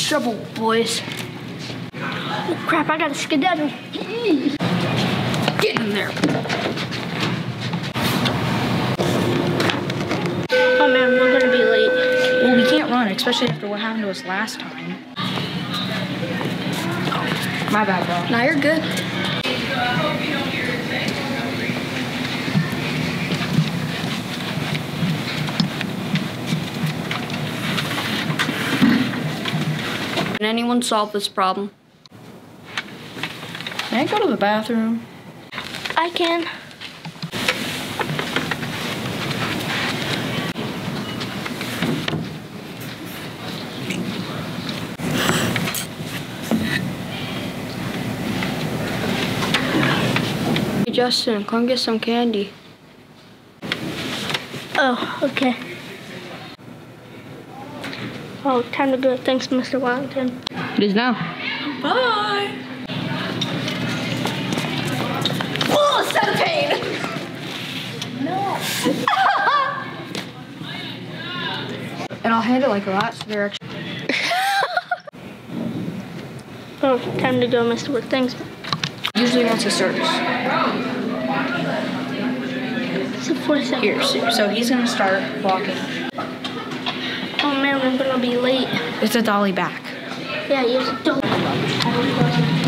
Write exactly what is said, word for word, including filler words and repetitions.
trouble, boys. Oh, crap, I gotta skedaddle. Get in there. Oh man, we're gonna be late. Well, we can't run, especially after what happened to us last time. My bad, bro. Now you're good. Can anyone solve this problem? Can I go to the bathroom? I can. Hey, Justin, come get some candy. Oh, okay. Oh, time to go. Thanks, Mister Wellington. It is now. Bye. Oh, centipede! No. And I'll hand it like that so they're actually. Oh, time to go, Mister Wood. Thanks. Usually that's a service. It's a four second. Here, so, so he's gonna start walking. Oh man, we're gonna be late. It's a dolly back. Yeah, you don't.